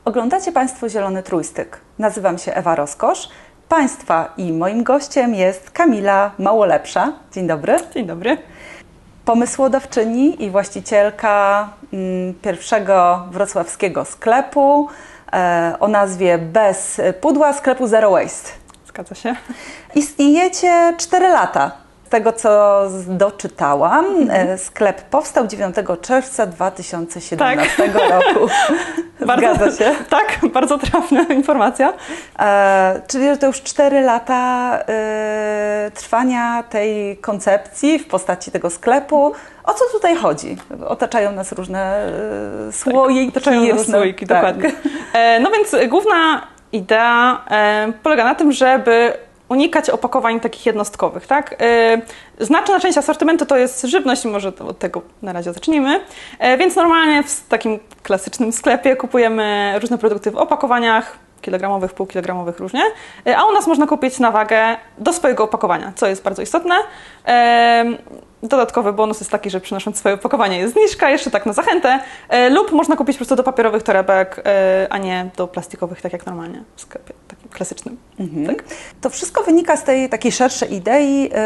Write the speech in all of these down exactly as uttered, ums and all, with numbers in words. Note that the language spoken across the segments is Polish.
Oglądacie Państwo Zielony Trójstyk. Nazywam się Ewa Rozkosz. Państwa i moim gościem jest Kamila Małolepsza. Dzień dobry. Dzień dobry. Pomysłodawczyni i właścicielka mm, pierwszego wrocławskiego sklepu e, o nazwie Bez Pudła, sklepu Zero Waste. Zgadza się. Istniejecie cztery lata. Z tego, co doczytałam, mm-hmm. sklep powstał dziewiątego czerwca dwa tysiące siedemnastego tak. roku. Zgadza bardzo, się? Tak, bardzo trafna informacja. E, czyli to już cztery lata e, trwania tej koncepcji w postaci tego sklepu. O co tutaj chodzi? Otaczają nas różne e, słoiki. Tak, otaczają nas różne, słoiki, tak. dokładnie. E, no więc główna idea e, polega na tym, żeby unikać opakowań takich jednostkowych, tak? Znaczna część asortymentu to jest żywność, może od tego na razie zacznijmy. Więc normalnie w takim klasycznym sklepie kupujemy różne produkty w opakowaniach kilogramowych, półkilogramowych różnie, a u nas można kupić na wagę do swojego opakowania, co jest bardzo istotne. Dodatkowy bonus jest taki, że przynosząc swoje opakowanie jest zniżka, jeszcze tak na zachętę, lub można kupić po prostu do papierowych torebek, a nie do plastikowych, tak jak normalnie w sklepie takim klasycznym. Mhm. Tak? To wszystko wynika z tej takiej szerszej idei yy,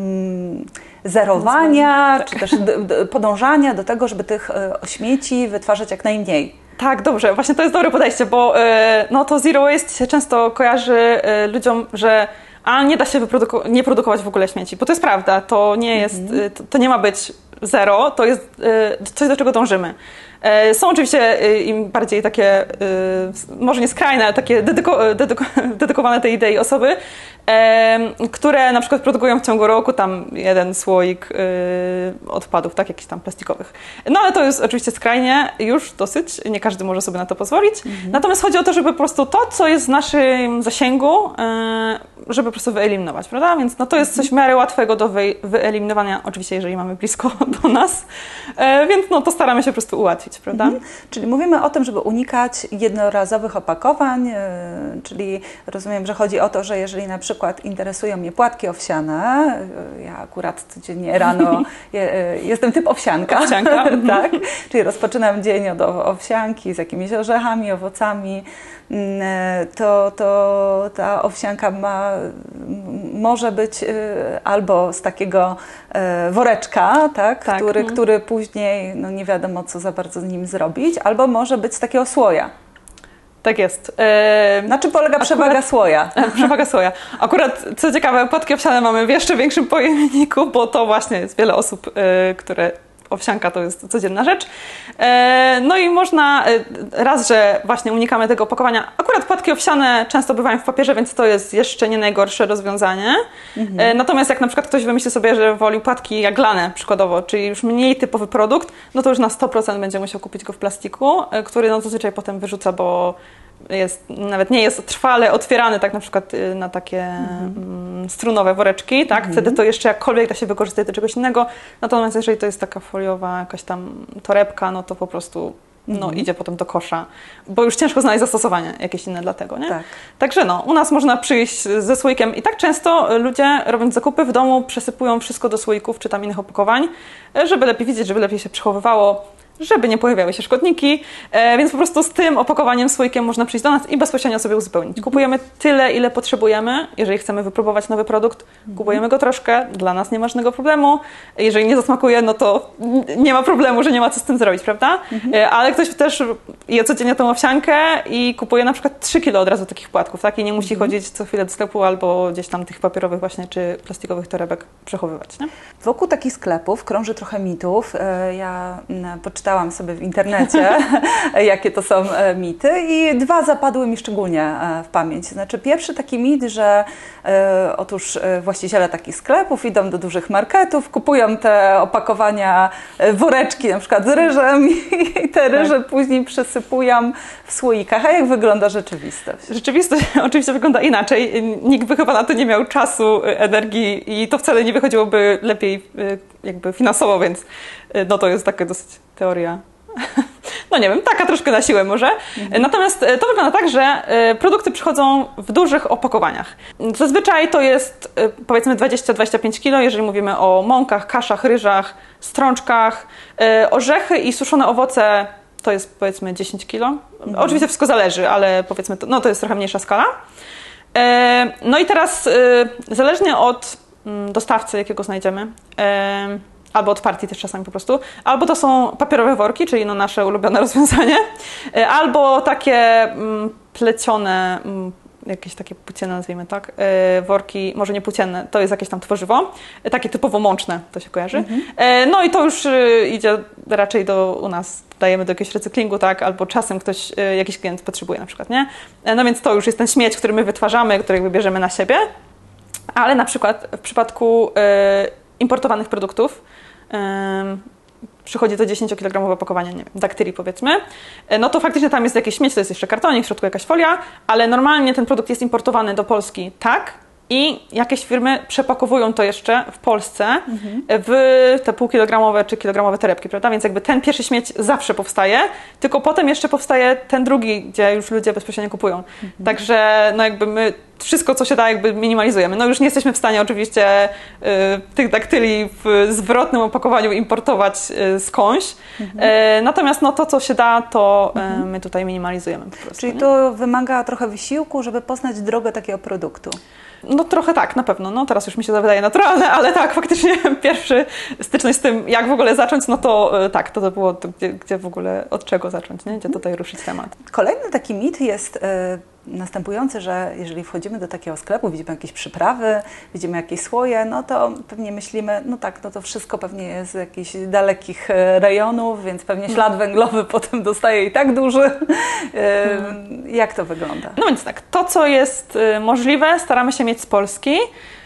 zerowania, tak. czy też d- d- podążania do tego, żeby tych y, śmieci wytwarzać jak najmniej. Tak, dobrze. Właśnie to jest dobre podejście, bo yy, no to zero waste się często kojarzy yy, ludziom, że a nie da się wyproduku- nie produkować w ogóle śmieci, bo to jest prawda, to nie jest, mm-hmm. to, to nie ma być zero, to jest y, coś, do czego dążymy. Y, są oczywiście y, im bardziej takie, y, może nie skrajne, ale takie dedyko- dedyko- dedykowane tej idei osoby, y, które na przykład produkują w ciągu roku tam jeden słoik y, odpadów, tak, jakichś tam plastikowych. No ale to jest oczywiście skrajnie już dosyć, nie każdy może sobie na to pozwolić. Mm-hmm. Natomiast chodzi o to, żeby po prostu to, co jest w naszym zasięgu, y, żeby po prostu wyeliminować, prawda? Więc no to jest coś w miarę łatwego do wy- wyeliminowania, oczywiście jeżeli mamy blisko do nas, e, więc no to staramy się po prostu ułatwić, prawda? Mhm. Czyli mówimy o tym, żeby unikać jednorazowych opakowań, e, czyli rozumiem, że chodzi o to, że jeżeli na przykład interesują mnie płatki owsiane, e, ja akurat codziennie rano je, e, jestem typ owsianka, owsianka. tak? Czyli rozpoczynam dzień od owsianki z jakimiś orzechami, owocami, To, to ta owsianka ma, może być y, albo z takiego y, woreczka, tak, tak. Który, Mm. który później no nie wiadomo, co za bardzo z nim zrobić, albo może być z takiego słoja. Tak jest. E, Na czym polega akurat, przewaga słoja? Przewaga słoja. Akurat, co ciekawe, płatki owsiane mamy w jeszcze większym pojemniku, bo to właśnie jest wiele osób, y, które... Owsianka to jest codzienna rzecz. No i można, raz, że właśnie unikamy tego opakowania. Akurat płatki owsiane często bywają w papierze, więc to jest jeszcze nie najgorsze rozwiązanie. Mhm. Natomiast jak na przykład ktoś wymyśli sobie, że woli płatki jaglane przykładowo, czyli już mniej typowy produkt, no to już na sto procent będzie musiał kupić go w plastiku, który no zazwyczaj potem wyrzuca, bo jest, nawet nie jest trwale otwierany tak na przykład na takie mhm. strunowe woreczki, tak? Mhm. Wtedy to jeszcze jakkolwiek da się wykorzystać do czegoś innego. Natomiast jeżeli to jest taka foliowa jakaś tam torebka, no to po prostu no, mhm. idzie potem do kosza, bo już ciężko znaleźć zastosowanie jakieś inne dla tego, nie? Tak. Także no, u nas można przyjść ze słoikiem i tak często ludzie, robiąc zakupy w domu, przesypują wszystko do słoików czy tam innych opakowań, żeby lepiej widzieć, żeby lepiej się przechowywało, żeby nie pojawiały się szkodniki, e, więc po prostu z tym opakowaniem, słoikiem można przyjść do nas i bezpośrednio sobie uzupełnić. Kupujemy tyle, ile potrzebujemy. Jeżeli chcemy wypróbować nowy produkt, kupujemy go troszkę, dla nas nie ma żadnego problemu. Jeżeli nie zasmakuje, no to nie ma problemu, że nie ma co z tym zrobić, prawda? Mhm. E, ale ktoś też je codziennie tą owsiankę i kupuje na przykład trzy kilo od razu takich płatków, tak? I nie musi mhm. chodzić co chwilę do sklepu albo gdzieś tam tych papierowych właśnie, czy plastikowych torebek przechowywać, nie? Wokół takich sklepów krąży trochę mitów. Ja poczytałam Czytałam sobie w internecie, jakie to są mity i dwa zapadły mi szczególnie w pamięć. Znaczy pierwszy taki mit, że e, otóż właściciele takich sklepów idą do dużych marketów, kupują te opakowania, woreczki na przykład z ryżem i te ryże tak. później przesypują w słoikach. A jak wygląda rzeczywistość? Rzeczywistość oczywiście wygląda inaczej. Nikt by chyba na to nie miał czasu, energii i to wcale nie wychodziłoby lepiej jakby finansowo, więc no to jest taka dosyć teoria, no nie wiem, taka troszkę na siłę może. Mhm. Natomiast to wygląda tak, że produkty przychodzą w dużych opakowaniach. Zazwyczaj to jest powiedzmy dwadzieścia do dwudziestu pięciu kilo, jeżeli mówimy o mąkach, kaszach, ryżach, strączkach, orzechy i suszone owoce. to jest powiedzmy dziesięć kilo. Mhm. Oczywiście wszystko zależy, ale powiedzmy, to, no to jest trochę mniejsza skala. E, no i teraz e, zależnie od m, dostawcy, jakiego znajdziemy, e, albo od partii też czasami po prostu, albo to są papierowe worki, czyli no nasze ulubione rozwiązanie, e, albo takie m, plecione, m, jakieś takie płócienne, nazwijmy tak, e, worki, może nie płócienne, to jest jakieś tam tworzywo, e, takie typowo mączne, to się kojarzy. Mhm. E, no i to już e, idzie raczej do u nas, dajemy do jakiegoś recyklingu, tak, albo czasem ktoś, e, jakiś klient potrzebuje na przykład, nie? E, no więc to już jest ten śmieć, który my wytwarzamy, który jakby bierzemy na siebie, ale na przykład w przypadku e, importowanych produktów, e, przychodzi to dziesięciokilogramowe opakowanie, nie wiem, daktyli powiedzmy, no to faktycznie tam jest jakieś śmieć, to jest jeszcze kartonik, w środku jakaś folia, ale normalnie ten produkt jest importowany do Polski, tak, i jakieś firmy przepakowują to jeszcze w Polsce mhm. w te półkilogramowe czy kilogramowe torebki, prawda? Więc jakby ten pierwszy śmieć zawsze powstaje, tylko potem jeszcze powstaje ten drugi, gdzie już ludzie bezpośrednio kupują. Mhm. Także no jakby my wszystko, co się da, jakby minimalizujemy. No już nie jesteśmy w stanie oczywiście y, tych daktyli w zwrotnym opakowaniu importować y, skądś. Mhm. Y, natomiast no to, co się da, to mhm. y, my tutaj minimalizujemy po prostu. Czyli nie? to wymaga trochę wysiłku, żeby poznać drogę takiego produktu. No trochę tak, na pewno. No teraz już mi się to wydaje naturalne, ale tak, faktycznie pierwszy styczność z tym, jak w ogóle zacząć, no to y, tak, to, to było to, gdzie, gdzie w ogóle, od czego zacząć, nie? Gdzie tutaj ruszyć temat. Kolejny taki mit jest y, następujący, że jeżeli wchodzimy do takiego sklepu, widzimy jakieś przyprawy, widzimy jakieś słoje, no to pewnie myślimy, no tak, no to wszystko pewnie jest z jakichś dalekich rejonów, więc pewnie ślad węglowy potem dostaje i tak duży. Y, hmm. Jak to wygląda? No więc tak, to co jest y, możliwe, staramy się mieć z Polski.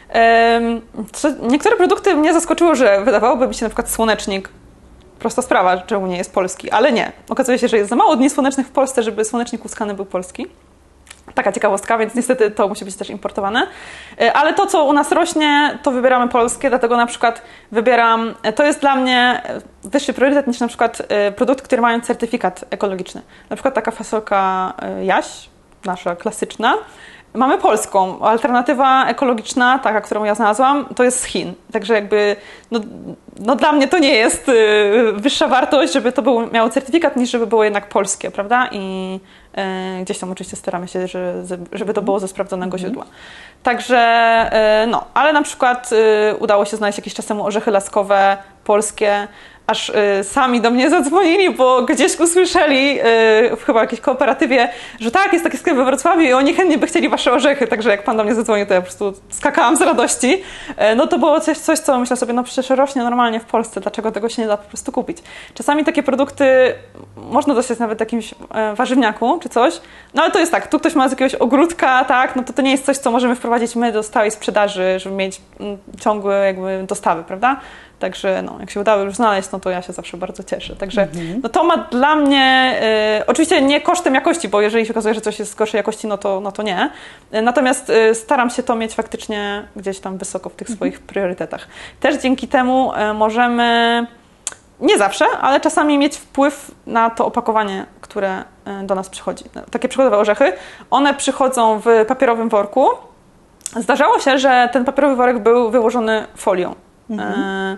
Co, niektóre produkty mnie zaskoczyło, że wydawałoby mi się na przykład słonecznik, prosta sprawa, czemu nie jest polski, ale nie. Okazuje się, że jest za mało dni słonecznych w Polsce, żeby słonecznik łuskany był polski. Taka ciekawostka, więc niestety to musi być też importowane. Ale to, co u nas rośnie, to wybieramy polskie, dlatego na przykład wybieram, to jest dla mnie wyższy priorytet niż na przykład produkty, które mają certyfikat ekologiczny. Na przykład taka fasolka Jaś, nasza klasyczna, mamy polską. Alternatywa ekologiczna, taka, którą ja znalazłam, to jest z Chin. Także jakby, no, no dla mnie to nie jest y, wyższa wartość, żeby to był, miało certyfikat, niż żeby było jednak polskie, prawda? I y, gdzieś tam oczywiście staramy się, że, żeby to było ze sprawdzonego mm. źródła. Także, y, no, ale na przykład y, udało się znaleźć jakiś czas temu orzechy laskowe polskie, aż y, sami do mnie zadzwonili, bo gdzieś usłyszeli y, w chyba jakiejś kooperatywie, że tak, jest taki sklep we Wrocławiu i oni chętnie by chcieli wasze orzechy, także jak pan do mnie zadzwonił, to ja po prostu skakałam z radości. Y, no to było coś, coś, co myślę sobie, no przecież rośnie normalnie w Polsce, dlaczego tego się nie da po prostu kupić. Czasami takie produkty można dostać nawet w jakimś y, warzywniaku czy coś, no ale to jest tak, tu ktoś ma z jakiegoś ogródka, tak, no to to nie jest coś, co możemy wprowadzić my do stałej sprzedaży, żeby mieć mm, ciągłe jakby dostawy, prawda? Także no, jak się udało już znaleźć, no to ja się zawsze bardzo cieszę. Także mm-hmm. no to ma dla mnie, y, oczywiście nie kosztem jakości, bo jeżeli się okazuje, że coś jest z gorszej jakości, no to, no to nie. Y, natomiast y, staram się to mieć faktycznie gdzieś tam wysoko w tych mm-hmm. swoich priorytetach. Też dzięki temu y, możemy, nie zawsze, ale czasami mieć wpływ na to opakowanie, które y, do nas przychodzi. Takie przykładowe orzechy, one przychodzą w papierowym worku. Zdarzało się, że ten papierowy worek był wyłożony folią. Mm-hmm. y,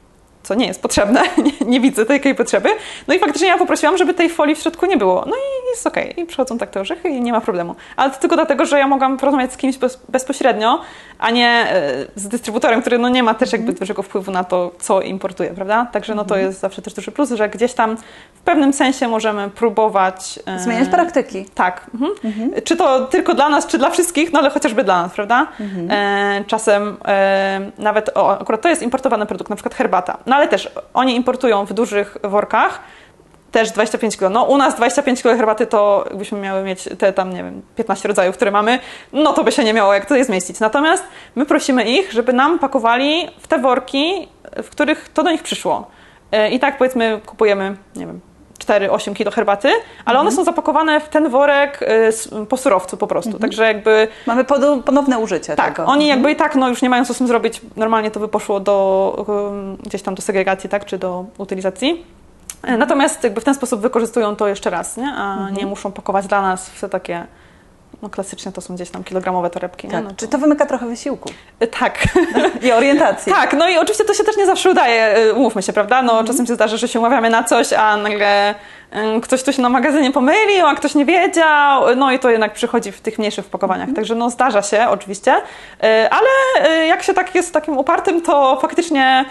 co nie jest potrzebne, nie, nie widzę takiej potrzeby. No i faktycznie ja poprosiłam, żeby tej folii w środku nie było. No i jest okej. Okay. I przychodzą tak te orzechy i nie ma problemu. Ale to tylko dlatego, że ja mogłam porozmawiać z kimś bez, bezpośrednio, a nie z dystrybutorem, który no nie ma też jakby dużego wpływu na to, co importuje, prawda? Także no to jest zawsze też duży plus, że gdzieś tam w pewnym sensie możemy próbować... Zmieniać e, praktyki. Tak. Mhm. Mhm. Czy to tylko dla nas, czy dla wszystkich, no ale chociażby dla nas, prawda? Mhm. E, czasem e, nawet, o, akurat to jest importowany produkt, na przykład herbata. No ale też oni importują w dużych workach, też dwadzieścia pięć kilo. No u nas dwadzieścia pięć kilo herbaty to jakbyśmy miały mieć te tam, nie wiem, piętnaście rodzajów, które mamy, no to by się nie miało jak to je zmieścić. Natomiast my prosimy ich, żeby nam pakowali w te worki, w których to do nich przyszło. I tak powiedzmy kupujemy, nie wiem, cztery osiem kilo herbaty, ale one mhm. są zapakowane w ten worek po surowcu po prostu. Mhm. Także jakby... Mamy ponowne użycie tak, tego. Oni jakby i tak no, już nie mają co z tym zrobić. Normalnie to by poszło do um, gdzieś tam do segregacji, tak, czy do utylizacji. Natomiast jakby w ten sposób wykorzystują to jeszcze raz, nie? A mhm. nie muszą pakować dla nas w te takie no klasycznie to są gdzieś tam kilogramowe torebki. Tak. Nie? No to... Czy to wymyka trochę wysiłku? Tak. I orientacji. Tak, no i oczywiście to się też nie zawsze udaje, umówmy się, prawda? No Mhm. czasem się zdarza, że się umawiamy na coś, a nagle y, ktoś tu się na magazynie pomylił, a ktoś nie wiedział, no i to jednak przychodzi w tych mniejszych opakowaniach. Mhm. Także no zdarza się oczywiście, y, ale y, jak się tak jest takim upartym, to faktycznie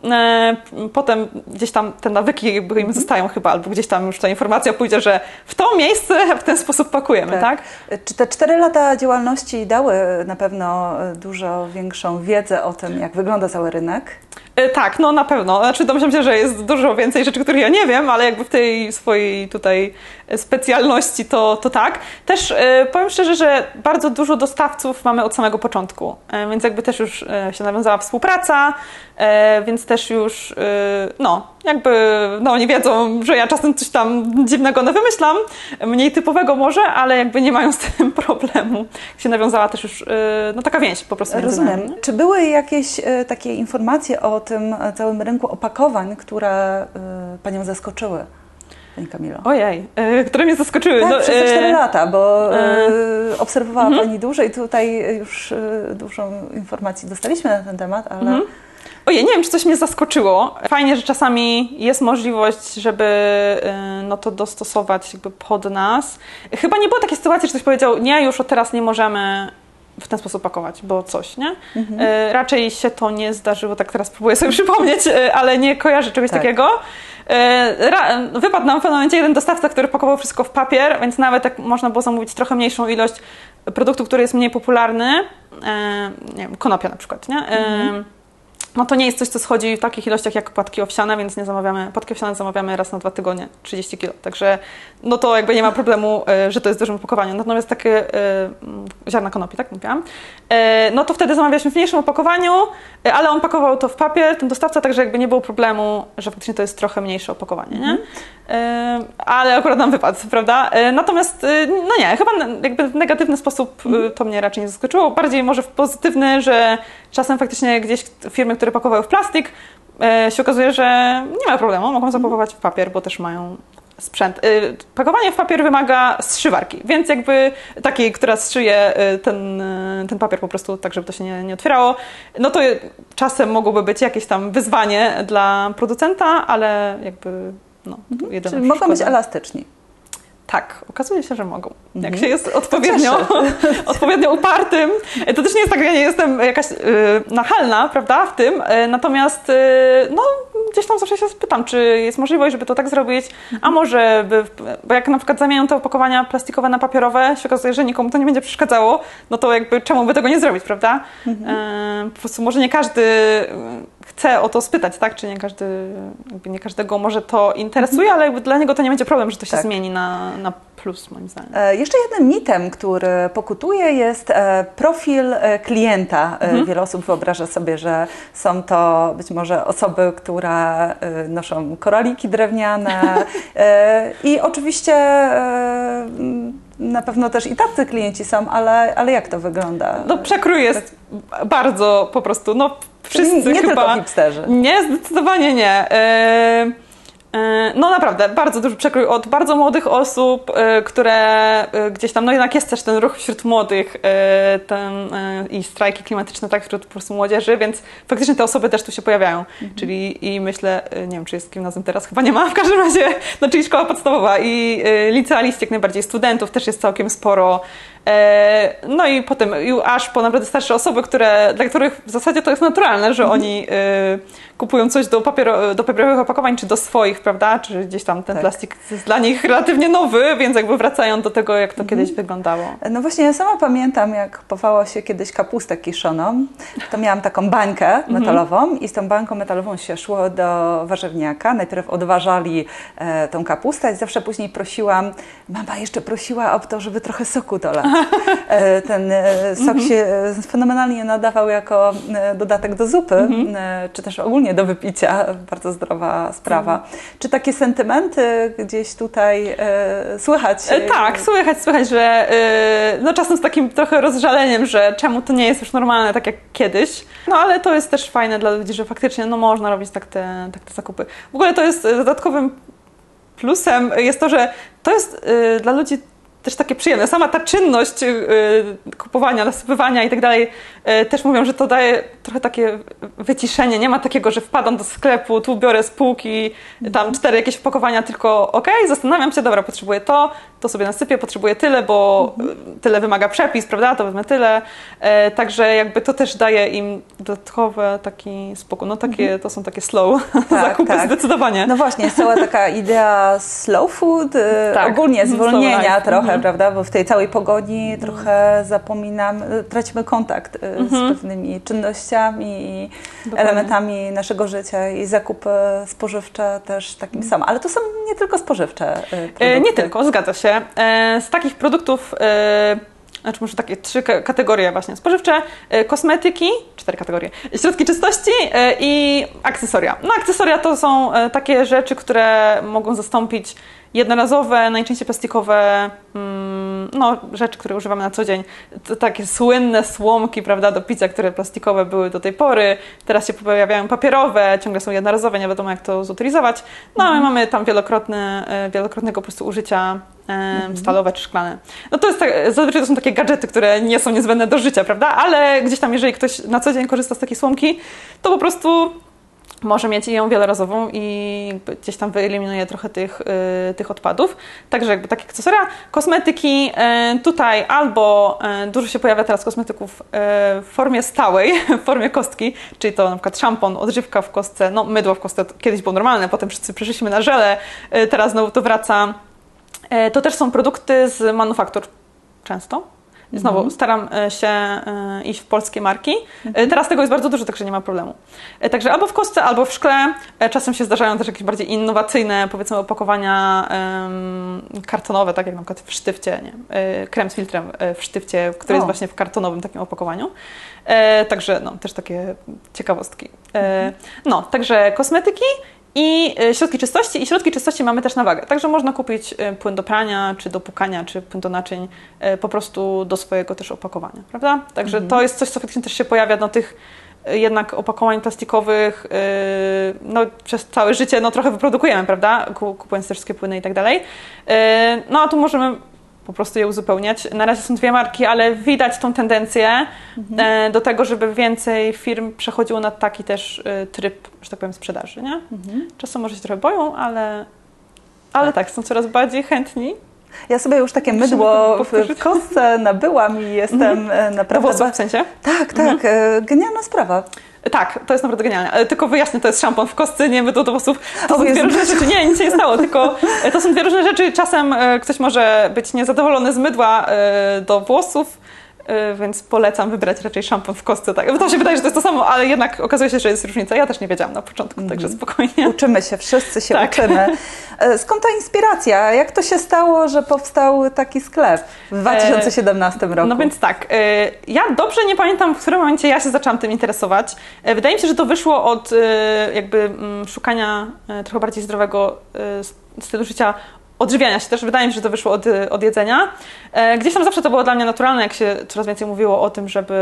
y, potem gdzieś tam te nawyki jakby im zostają chyba, albo gdzieś tam już ta informacja pójdzie, że w to miejsce w ten sposób pakujemy, tak? tak? Czy te cztery lata działalności dały na pewno dużo większą wiedzę o tym, jak wygląda cały rynek? Tak, no na pewno. Znaczy domyślam się, że jest dużo więcej rzeczy, których ja nie wiem, ale jakby w tej swojej tutaj specjalności to, to tak. Też e, powiem szczerze, że bardzo dużo dostawców mamy od samego początku, e, więc jakby też już e, się nawiązała współpraca, e, więc też już e, no jakby no nie wiedzą, że ja czasem coś tam dziwnego no wymyślam, mniej typowego może, ale jakby nie mają z tym problemu. Się nawiązała też już e, no taka więź po prostu. Rozumiem. Czy były jakieś e, takie informacje o tym całym rynku opakowań, które y, Panią zaskoczyły, Pani Kamilo? Ojej, y, które mnie zaskoczyły. Tak, no, przez te cztery lata, bo y, y, obserwowała y, Pani dłużej, tutaj już y, dużo informacji dostaliśmy na ten temat, ale... Y, Ojej, nie wiem, czy coś mnie zaskoczyło. Fajnie, że czasami jest możliwość, żeby y, no to dostosować jakby pod nas. Chyba nie było takiej sytuacji, że ktoś powiedział, nie, już od teraz nie możemy w ten sposób pakować, bo coś, nie? Mhm. Y, raczej się to nie zdarzyło, tak teraz próbuję sobie przypomnieć, y, ale nie kojarzę czegoś tak. takiego. Y, ra, wypadł nam w pewnym momencie jeden dostawca, który pakował wszystko w papier, więc nawet jak można było zamówić trochę mniejszą ilość produktu, który jest mniej popularny, y, nie wiem, konopia na przykład, nie? Y, mhm. No to nie jest coś, co schodzi w takich ilościach jak płatki owsiane, więc nie zamawiamy, płatki owsiane zamawiamy raz na dwa tygodnie, trzydzieści kilo. Także no to jakby nie ma problemu, że to jest w dużym opakowaniu. Natomiast takie y, ziarna konopi, tak mówiłam, y, no to wtedy zamawialiśmy w mniejszym opakowaniu, y, ale on pakował to w papier, ten dostawca, także jakby nie było problemu, że faktycznie to jest trochę mniejsze opakowanie, nie? Y, ale akurat nam wypadł, prawda? Y, natomiast y, no nie, chyba jakby w negatywny sposób y, to mnie raczej nie zaskoczyło. Bardziej może w pozytywny, że czasem faktycznie gdzieś firmy, które pakowały w plastik, e, się okazuje, że nie ma problemu, mogą zapakować w papier, bo też mają sprzęt. E, pakowanie w papier wymaga zszywarki, więc jakby takiej, która zszyje ten, ten papier po prostu tak, żeby to się nie, nie otwierało, no to czasem mogłoby być jakieś tam wyzwanie dla producenta, ale jakby no, mhm. jedyna Czyli mogą być elastyczni. Tak, okazuje się, że mogą. Jak się jest odpowiednio, odpowiednio upartym, to też nie jest tak, że ja nie jestem jakaś y, nachalna, prawda, w tym, y, natomiast y, no, gdzieś tam zawsze się spytam, czy jest możliwość, żeby to tak zrobić, a może, by, bo jak na przykład zamienią te opakowania plastikowe na papierowe, się okazuje, że nikomu to nie będzie przeszkadzało, no to jakby czemu by tego nie zrobić, prawda? Mhm. Y, po prostu może nie każdy chce o to spytać, tak? Czy nie każdy, jakby nie każdego może to interesuje, mhm. ale jakby dla niego to nie będzie problem, że to się tak. zmieni na, na plus, moim zdaniem. E, jeszcze jednym mitem, który pokutuje, jest e, profil e, klienta. E, mhm. Wiele osób wyobraża sobie, że są to być może osoby, które e, noszą koraliki drewniane e, i oczywiście e, na pewno też i tacy klienci są, ale, ale jak to wygląda? No przekrój jest bardzo po prostu, no wszyscy nie, nie chyba... tylko hipsterzy. Nie, zdecydowanie nie. Yy, yy, no naprawdę, bardzo duży przekrój od bardzo młodych osób, yy, które yy, gdzieś tam, no jednak jest też ten ruch wśród młodych yy, ten, yy, i strajki klimatyczne, tak, wśród po prostu młodzieży, więc faktycznie te osoby też tu się pojawiają. Mhm. Czyli i myślę, yy, nie wiem, czy jest gimnazjum teraz, chyba nie ma, w każdym razie, no czyli szkoła podstawowa i yy, licealiści jak najbardziej, studentów też jest całkiem sporo. No i potem aż po naprawdę starsze osoby, które, dla których w zasadzie to jest naturalne, że oni y, kupują coś do, papiero, do papierowych opakowań, czy do swoich, prawda? Czy gdzieś tam ten tak. plastik jest dla nich relatywnie nowy, więc jakby wracają do tego, jak to mhm. kiedyś wyglądało. No właśnie, ja sama pamiętam, jak kupowało się kiedyś kapustę kiszoną, to miałam taką bańkę metalową mhm. i z tą bańką metalową się szło do warzywniaka. Najpierw odważali e, tą kapustę i zawsze później prosiłam, mama jeszcze prosiła o to, żeby trochę soku dolać. Ten sok się fenomenalnie nadawał jako dodatek do zupy, mm-hmm. czy też ogólnie do wypicia. Bardzo zdrowa sprawa. Mm. Czy takie sentymenty gdzieś tutaj e, słychać? E, tak, słychać, słychać, że e, no czasem z takim trochę rozżaleniem, że czemu to nie jest już normalne tak jak kiedyś. No ale to jest też fajne dla ludzi, że faktycznie no można robić tak te, tak te zakupy. W ogóle to jest dodatkowym plusem jest to, że to jest y, dla ludzi też takie przyjemne. Sama ta czynność yy, kupowania, nasypywania i tak dalej, yy, też mówią, że to daje trochę takie wyciszenie. Nie ma takiego, że wpadam do sklepu, tu biorę z półki, tam cztery jakieś opakowania, tylko okej, okay, zastanawiam się, dobra, potrzebuję to, to sobie nasypię, potrzebuję tyle, bo mhm. tyle wymaga przepis, prawda, to wezmę tyle. Yy, także jakby to też daje im dodatkowy taki spokój. No takie, mhm. to są takie slow tak, zakupy tak. zdecydowanie. No właśnie, jest cała taka idea slow food, yy, tak. ogólnie zwolnienia trochę, Mhm. prawda? Bo w tej całej pogoni trochę zapominamy, tracimy kontakt mhm. z pewnymi czynnościami i Dokładnie. elementami naszego życia i zakupy spożywcze też takim mhm. samym. Ale to są nie tylko spożywcze produkty. E, nie tylko, zgadza się. E, z takich produktów e, znaczy może takie trzy kategorie właśnie spożywcze, kosmetyki, cztery kategorie, środki czystości i akcesoria. No akcesoria to są takie rzeczy, które mogą zastąpić jednorazowe, najczęściej plastikowe, no, rzeczy, które używamy na co dzień. To takie słynne słomki, prawda, do picia, które plastikowe były do tej pory. Teraz się pojawiają papierowe, ciągle są jednorazowe, nie wiadomo jak to zutylizować. No, a my mamy tam wielokrotne, wielokrotnego po prostu użycia mhm. stalowe czy szklane. No to jest tak, zazwyczaj to są takie gadżety, które nie są niezbędne do życia, prawda? Ale gdzieś tam, jeżeli ktoś na co dzień korzysta z takiej słomki, to po prostu może mieć ją wielorazową i gdzieś tam wyeliminuje trochę tych, yy, tych odpadów. Także jakby takie akcesoria. Kosmetyki yy, tutaj albo yy, dużo się pojawia teraz kosmetyków yy, w formie stałej, w formie kostki, czyli to na przykład szampon, odżywka w kostce, no mydło w kostce to kiedyś było normalne, potem wszyscy przeszliśmy na żele, yy, teraz znowu to wraca. Yy, to też są produkty z manufaktur często. Znowu mhm. staram się y, iść w polskie marki. Mhm. Teraz tego jest bardzo dużo, także nie ma problemu. Także albo w kostce, albo w szkle. Czasem się zdarzają też jakieś bardziej innowacyjne, powiedzmy, opakowania y, kartonowe, tak jak na przykład w sztywcie, nie? Y, krem z filtrem w sztywcie, który o. jest właśnie w kartonowym takim opakowaniu. Y, także no, też takie ciekawostki. Y, mhm. No, także kosmetyki i środki czystości. I środki czystości mamy też na wagę. Także można kupić płyn do prania, czy do płukania, czy płyn do naczyń po prostu do swojego też opakowania, prawda? Także mhm. to jest coś, co faktycznie też się pojawia do tych jednak opakowań plastikowych, no przez całe życie no trochę wyprodukujemy, prawda? Kupując te wszystkie płyny i tak dalej. No a tu możemy po prostu je uzupełniać. Na razie są dwie marki, ale widać tą tendencję mhm. do tego, żeby więcej firm przechodziło na taki też tryb, że tak powiem, sprzedaży, nie? Mhm. Czasem może się trochę boją, ale, ale tak. tak, są coraz bardziej chętni. Ja sobie już takie mydło w, w kostce nabyłam i jestem mhm. naprawdę... Do włosów w sensie? Tak, tak. Mhm. Genialna sprawa. Tak, to jest naprawdę genialne. Ale tylko wyjaśnię, to jest szampon w kostce, nie mydło do włosów. To o, są dwie różne rzeczy. Nie, nic się nie stało, tylko to są dwie różne rzeczy. Czasem ktoś może być niezadowolony z mydła do włosów, więc polecam wybrać raczej szampon w kostce. Tak. To się wydaje, że to jest to samo, ale jednak okazuje się, że jest różnica. Ja też nie wiedziałam na początku, mm. także spokojnie. Uczymy się, wszyscy się tak. uczymy. Skąd ta inspiracja? Jak to się stało, że powstał taki sklep w dwa tysiące siedemnastym roku? No więc tak, ja dobrze nie pamiętam, w którym momencie ja się zaczęłam tym interesować. Wydaje mi się, że to wyszło od jakby szukania trochę bardziej zdrowego stylu życia, odżywiania się też. Wydaje mi się, że to wyszło od, od jedzenia. E, gdzieś tam zawsze to było dla mnie naturalne, jak się coraz więcej mówiło o tym, żeby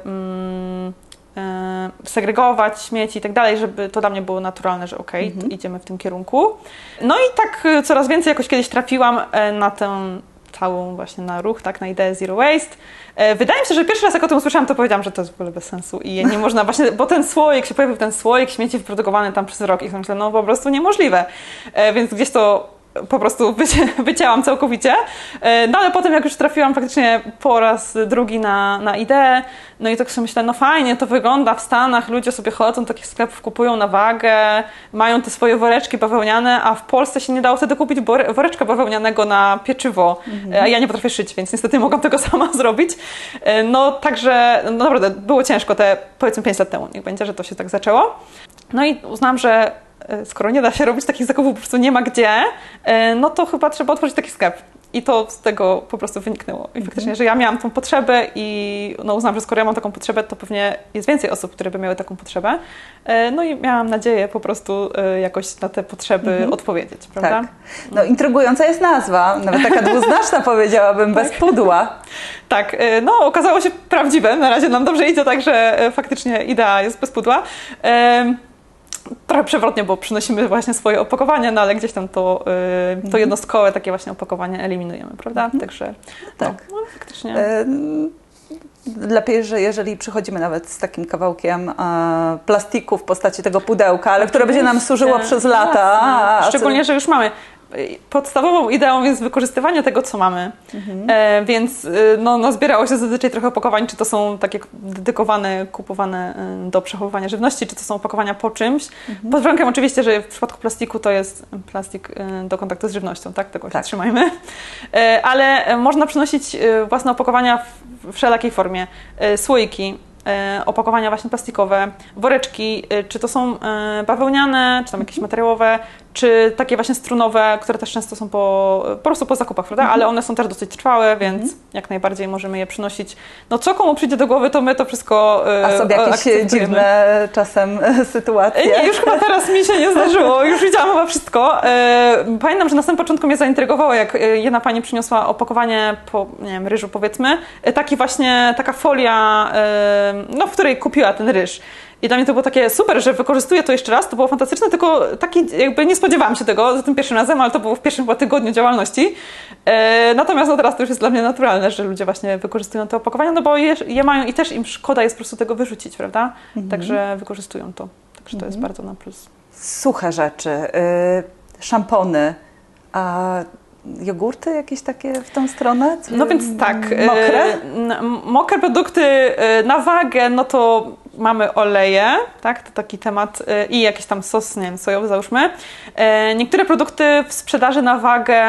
mm, e, segregować śmieci i tak dalej, żeby to dla mnie było naturalne, że okej, okay, mhm. idziemy w tym kierunku. No i tak coraz więcej jakoś kiedyś trafiłam na tę całą właśnie na ruch, tak, na ideę Zero Waste. E, wydaje mi się, że pierwszy raz jak o tym usłyszałam, to powiedziałam, że to jest w ogóle bez sensu i nie można właśnie, bo ten słoik, się pojawił ten słoik śmieci wyprodukowany tam przez rok i sobie myślę, no po prostu niemożliwe. E, więc gdzieś to po prostu wyci wycięłam całkowicie. No ale potem jak już trafiłam faktycznie po raz drugi na, na ideę, no i tak sobie myślę, no fajnie to wygląda w Stanach, ludzie sobie chodzą do takich sklepów, kupują na wagę, mają te swoje woreczki bawełniane, a w Polsce się nie dało wtedy kupić woreczka bawełnianego na pieczywo. Mhm. A ja nie potrafię szyć, więc niestety mogłam tego sama zrobić. No także, no naprawdę, było ciężko te, powiedzmy pięć lat temu, niech będzie, że to się tak zaczęło. No i uznałam, że skoro nie da się robić takich zakupów, po prostu nie ma gdzie, no to chyba trzeba otworzyć taki sklep. I to z tego po prostu wyniknęło. I faktycznie, że ja miałam tą potrzebę i no uznałam, że skoro ja mam taką potrzebę, to pewnie jest więcej osób, które by miały taką potrzebę. No i miałam nadzieję po prostu jakoś na te potrzeby mhm. odpowiedzieć, prawda? Tak. No intrygująca jest nazwa, nawet taka dwuznaczna powiedziałabym, bez pudła. Tak, no okazało się prawdziwe, na razie nam dobrze idzie, także faktycznie idea jest bez pudła. trochę przewrotnie, bo przynosimy właśnie swoje opakowanie, no ale gdzieś tam to, yy, to Mhm. jednostkowe takie właśnie opakowanie eliminujemy, prawda? Mhm. Także Tak. no, no, faktycznie. E, Lepiej, że jeżeli przychodzimy nawet z takim kawałkiem e, plastiku w postaci tego pudełka, ale które będzie nam służyło przez lata. A, a Szczególnie, co... że już mamy. Podstawową ideą jest wykorzystywanie tego, co mamy, Mhm. e, więc no, no, zbierało się zazwyczaj trochę opakowań, czy to są takie dedykowane, kupowane do przechowywania żywności, czy to są opakowania po czymś. Mhm. Pod warunkiem oczywiście, że w przypadku plastiku to jest plastik do kontaktu z żywnością, tak? Tego się tak. trzymajmy. E, ale można przynosić własne opakowania w wszelakiej formie. E, słoiki, opakowania właśnie plastikowe, woreczki, czy to są bawełniane, czy tam jakieś materiałowe, czy takie właśnie strunowe, które też często są po, po prostu po zakupach, prawda? Ale one są też dosyć trwałe, więc mm. jak najbardziej możemy je przynosić. No co komu przyjdzie do głowy, to my to wszystko A są jakieś dziwne czasem sytuacje? Nie, już chyba teraz mi się nie zdarzyło, już widziałam chyba wszystko. Pamiętam, że na samym początku mnie zaintrygowało, jak jedna pani przyniosła opakowanie po, nie wiem, ryżu powiedzmy, taki właśnie, taka folia, no, w której kupiła ten ryż. I dla mnie to było takie super, że wykorzystuję to jeszcze raz, to było fantastyczne, tylko taki jakby nie spodziewałam się tego za tym pierwszym razem, ale to było w pierwszym chyba tygodniu działalności. E, natomiast no teraz to już jest dla mnie naturalne, że ludzie właśnie wykorzystują te opakowania, no bo je, je mają i też im szkoda jest po prostu tego wyrzucić, prawda? Mhm. Także wykorzystują to. Także to mhm. jest bardzo na plus. Suche rzeczy, y, szampony, a jogurty jakieś takie w tą stronę? Czy no więc tak. Mokre? Y, mokre produkty na wagę, no to mamy oleje, tak, to taki temat y, i jakiś tam sos, nie wiem, sojowy załóżmy. Y, niektóre produkty w sprzedaży na wagę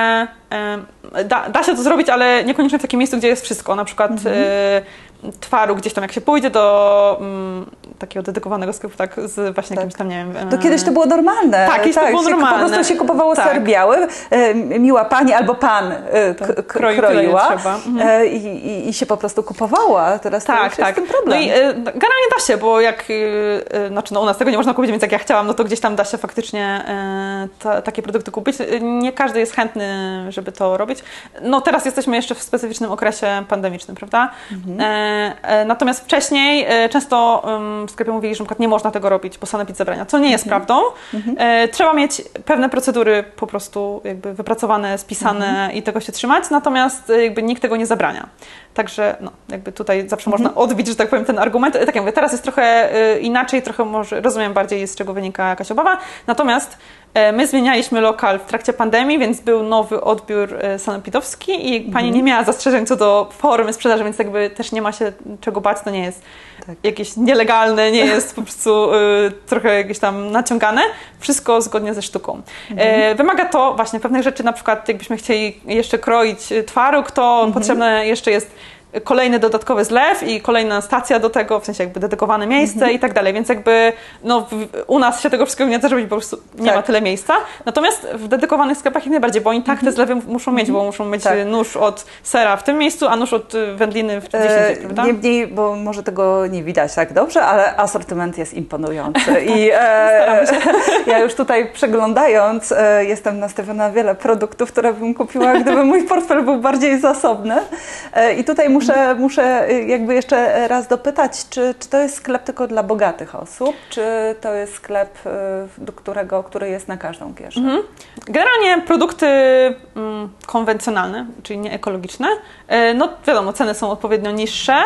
y, da, da się to zrobić, ale niekoniecznie w takim miejscu, gdzie jest wszystko, na przykład mhm. y, twaru gdzieś tam, jak się pójdzie do mm, takiego dedykowanego sklepu, tak, z właśnie tak. jakimś tam, nie wiem... To kiedyś to było normalne. Tak, kiedyś tak, to było normalne. Po prostu się kupowało tak. ser biały, e, miła pani albo pan e, k- k- Kroił, kroiła e, i, i się po prostu kupowała. Teraz tak, to już tak. jest ten problem. No i e, generalnie da się, bo jak, e, znaczy no u nas tego nie można kupić, więc jak ja chciałam, no to gdzieś tam da się faktycznie e, ta, takie produkty kupić. Nie każdy jest chętny, żeby to robić. No teraz jesteśmy jeszcze w specyficznym okresie pandemicznym, prawda? Mhm. E, Natomiast wcześniej często w sklepie mówili, że na przykład nie można tego robić, bo sanepid zabrania, co nie jest mm-hmm. prawdą. Mm-hmm. Trzeba mieć pewne procedury po prostu jakby wypracowane, spisane mm-hmm. i tego się trzymać, natomiast jakby nikt tego nie zabrania. Także no, jakby tutaj zawsze mm-hmm. można odbić, że tak powiem, ten argument. Tak jak mówię, teraz jest trochę inaczej, trochę może rozumiem bardziej, z czego wynika jakaś obawa. Natomiast my zmienialiśmy lokal w trakcie pandemii, więc był nowy odbiór sanepidowski i pani mm-hmm. nie miała zastrzeżeń co do formy sprzedaży, więc jakby też nie ma się czego bać, to nie jest tak. jakieś nielegalne, nie jest po prostu y, trochę jakieś tam naciągane. Wszystko zgodnie ze sztuką. Mm-hmm. E, wymaga to właśnie pewnych rzeczy, na przykład jakbyśmy chcieli jeszcze kroić twaróg, to mm-hmm. potrzebne jeszcze jest kolejny dodatkowy zlew i kolejna stacja do tego, w sensie jakby dedykowane miejsce mm-hmm. i tak dalej, więc jakby no, w, u nas się tego wszystkiego nie da zrobić, po prostu nie tak. ma tyle miejsca. Natomiast w dedykowanych sklepach jak najbardziej, bo oni tak mm-hmm. te zlewy muszą mieć, bo muszą mieć tak. nóż od sera w tym miejscu, a nóż od wędliny w gdzieś indziej, prawda? Niemniej, bo może tego nie widać tak dobrze, ale asortyment jest imponujący i e, ja już tutaj przeglądając e, jestem nastawiona na wiele produktów, które bym kupiła, gdyby mój portfel był bardziej zasobny. E, I tutaj muszę Muszę, muszę jakby jeszcze raz dopytać, czy, czy to jest sklep tylko dla bogatych osób, czy to jest sklep, do którego, który jest na każdą kieszeń? Mhm. Generalnie produkty mm, konwencjonalne, czyli nieekologiczne, no wiadomo, ceny są odpowiednio niższe.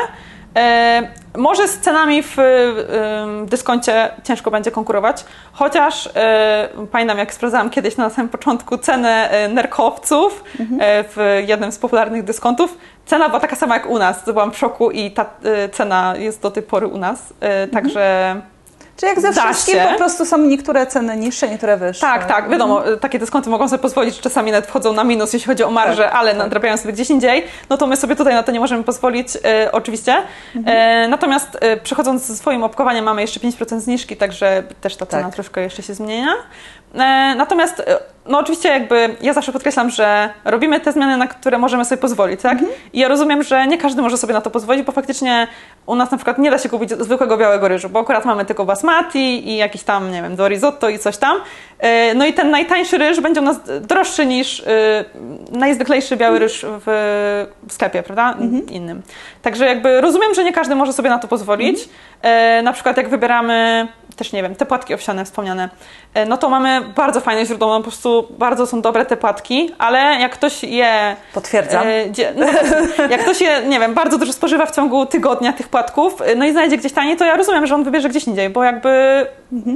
E, może z cenami w e, dyskoncie ciężko będzie konkurować, chociaż e, pamiętam, jak sprawdzałam kiedyś na samym początku cenę e, nerkowców mhm. e, w jednym z popularnych dyskontów. Cena była taka sama jak u nas, byłam w szoku i ta e, cena jest do tej pory u nas, e, mhm. także... Czy jak ze wszystkim po prostu są niektóre ceny niższe, niektóre wyższe? Tak, tak, wiadomo, mhm. takie dyskonty mogą sobie pozwolić, czasami nawet wchodzą na minus, jeśli chodzi o marżę, tak, ale tak. nadrabiają sobie gdzieś indziej, no to my sobie tutaj na to nie możemy pozwolić, e, oczywiście. Mhm. E, natomiast e, przechodząc ze swoim opakowaniem mamy jeszcze pięć procent zniżki, także też ta cena tak. troszkę jeszcze się zmienia. E, natomiast e, no oczywiście jakby ja zawsze podkreślam, że robimy te zmiany, na które możemy sobie pozwolić, tak? Mhm. I ja rozumiem, że nie każdy może sobie na to pozwolić, bo faktycznie u nas na przykład nie da się kupić zwykłego białego ryżu, bo akurat mamy tylko basmati i jakiś tam, nie wiem, do risotto i coś tam. No i ten najtańszy ryż będzie u nas droższy niż najzwyklejszy biały ryż w sklepie, prawda? Mhm. Innym. Także jakby rozumiem, że nie każdy może sobie na to pozwolić. Mhm. Na przykład jak wybieramy też nie wiem, te płatki owsiane wspomniane, no to mamy bardzo fajne źródło, no po prostu bardzo są dobre te płatki, ale jak ktoś je... Potwierdzam. E, dzie, no, jak ktoś je, nie wiem, bardzo dużo spożywa w ciągu tygodnia tych płatków, no i znajdzie gdzieś taniej, to ja rozumiem, że on wybierze gdzieś indziej, bo jakby... Mhm.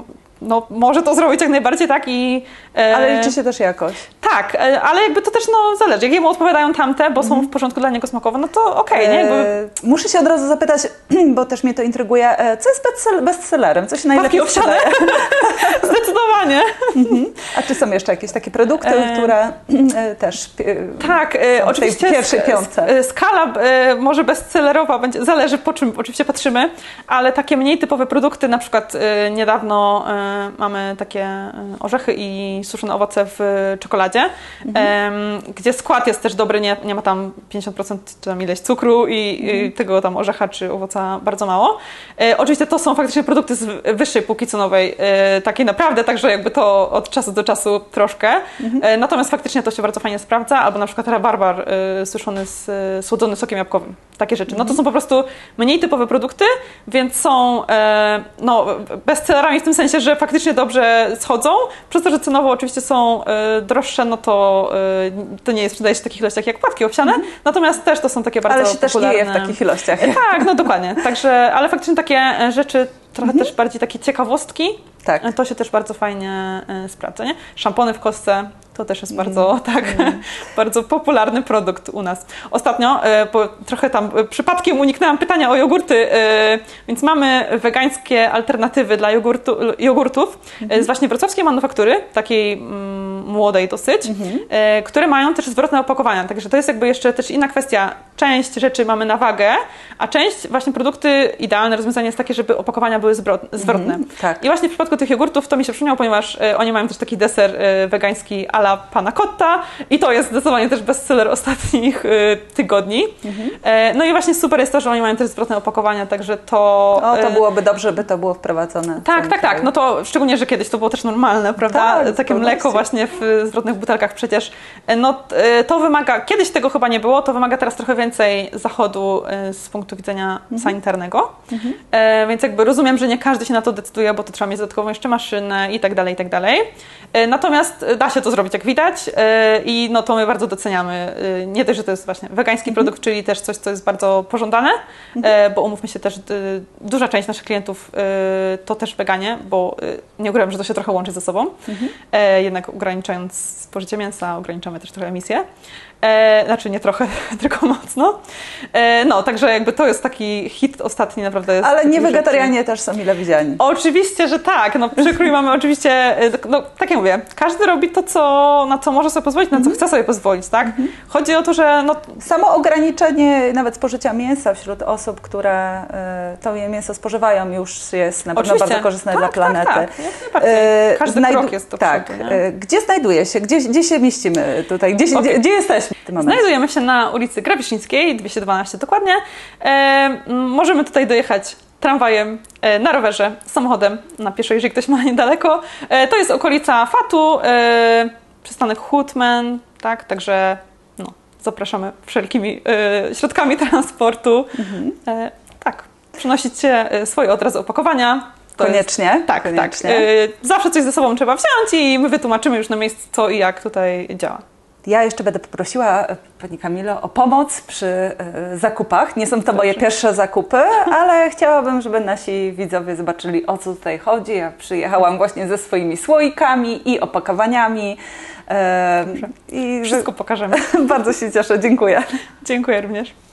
No, może to zrobić jak najbardziej, tak? I, e, ale liczy się też jakość. Tak, e, ale jakby to też no, zależy. Jak jemu odpowiadają tamte, bo mm. są w porządku dla niego smakowe, no to okej, okay, nie? Jakby... E, muszę się od razu zapytać, bo też mnie to intryguje, co jest bestsellerem? Co się najlepiej sprzedaje? Zdecydowanie. Mhm. A czy są jeszcze jakieś takie produkty, e... które e, też tak, e, oczywiście w tej pierwszej piątce? Skala e, może bestsellerowa, będzie, zależy po czym oczywiście patrzymy, ale takie mniej typowe produkty, na przykład e, niedawno e, mamy takie orzechy i suszone owoce w czekoladzie, mhm. gdzie skład jest też dobry, nie, nie ma tam pięćdziesiąt procent czy tam ileś cukru i, mhm. i tego tam orzecha czy owoca bardzo mało. E, oczywiście to są faktycznie produkty z wyższej półki cenowej, e, takiej naprawdę, także jakby to od czasu do czasu troszkę. Mhm. E, natomiast faktycznie to się bardzo fajnie sprawdza, albo na przykład rabarbar e, suszony z e, słodzony sokiem jabłkowym. Takie rzeczy. No to są po prostu mniej typowe produkty, więc są e, no, bestsellerami w tym sensie, że faktycznie dobrze schodzą. Przez to, że cenowo oczywiście są y, droższe, no to y, to nie jest sprzedaje się w takich ilościach jak płatki owsiane, mm. natomiast też to są takie bardzo popularne. Ale się popularne... też nie je w takich ilościach. Tak, no dokładnie. Także, ale faktycznie takie rzeczy, trochę mm-hmm. też bardziej takie ciekawostki, tak. to się też bardzo fajnie y, sprawdza, nie? Szampony w kostce. To też jest bardzo, mm. tak, mm. bardzo popularny produkt u nas. Ostatnio, bo trochę tam przypadkiem uniknęłam pytania o jogurty, więc mamy wegańskie alternatywy dla jogurtu, jogurtów mm. z właśnie wrocławskiej manufaktury, takiej mm, młodej dosyć, mm-hmm. które mają też zwrotne opakowania. Także to jest jakby jeszcze też inna kwestia. Część rzeczy mamy na wagę, a część właśnie produkty, idealne rozwiązanie jest takie, żeby opakowania były zwrotne. Mm, tak. I właśnie w przypadku tych jogurtów to mi się przypomniało, ponieważ oni mają też taki deser wegański a la Panna Cotta i to jest zdecydowanie też bestseller ostatnich y, tygodni. Mhm. E, no i właśnie super jest to, że oni mają też zwrotne opakowania, także to... O, to byłoby dobrze, by to było wprowadzone. Tak, tak, tak. No to szczególnie, że kiedyś to było też normalne, prawda? Tak, takie mleko właśnie w zwrotnych butelkach przecież. No to wymaga, kiedyś tego chyba nie było, to wymaga teraz trochę więcej zachodu z punktu widzenia mhm. sanitarnego. Mhm. E, więc jakby rozumiem, że nie każdy się na to decyduje, bo to trzeba mieć dodatkową jeszcze maszynę i tak dalej, i tak dalej. E, natomiast da się to zrobić, jak widać, yy, i no to my bardzo doceniamy. Yy, nie dość, że to jest właśnie wegański mm-hmm. produkt, czyli też coś, co jest bardzo pożądane, mm-hmm. yy, bo umówmy się też, yy, duża część naszych klientów yy, to też weganie, bo yy, nie ukrywam, że to się trochę łączy ze sobą. Mm-hmm. Yy, jednak ograniczając spożycie mięsa, ograniczamy też trochę emisję. E, znaczy nie trochę, tylko mocno. E, no, także jakby to jest taki hit ostatni, naprawdę jest. Ale nie wegetarianie też są mile widziani. Oczywiście, że tak. No, przekrój mamy oczywiście, no tak jak mówię, każdy robi to, co, na co może sobie pozwolić, na co mm-hmm. chce sobie pozwolić, tak? Mm-hmm. Chodzi o to, że no... Samo ograniczenie nawet spożycia mięsa wśród osób, które y, to mięso spożywają, już jest na pewno bardzo korzystne tak, dla planety. Tak, tak. Jak najbardziej. Każdy Znajdu- krok jest do tak. przodu, y, Gdzie znajduje się? Gdzie, gdzie się mieścimy tutaj? Gdzie, okay. gdzie, gdzie jesteśmy? Znajdujemy się na ulicy Grabiszyńskiej, dwieście dwanaście dokładnie. E, możemy tutaj dojechać tramwajem, e, na rowerze, samochodem, na pieszo, jeżeli ktoś ma niedaleko. E, to jest okolica Fatu, e, przystanek Hoodman, tak, także no, zapraszamy wszelkimi e, środkami transportu. Mhm. E, tak, przynosicie swoje od razu opakowania. To koniecznie. Jest, tak, koniecznie. tak. E, zawsze coś ze sobą trzeba wziąć i my wytłumaczymy już na miejscu, co i jak tutaj działa. Ja jeszcze będę poprosiła Pani Kamilo o pomoc przy y, zakupach. Nie są to Dobrze. moje pierwsze zakupy, ale chciałabym, żeby nasi widzowie zobaczyli, o co tutaj chodzi. Ja przyjechałam właśnie ze swoimi słoikami i opakowaniami. Y, I Wszystko pokażemy. Bardzo się cieszę. Dziękuję. Dziękuję również.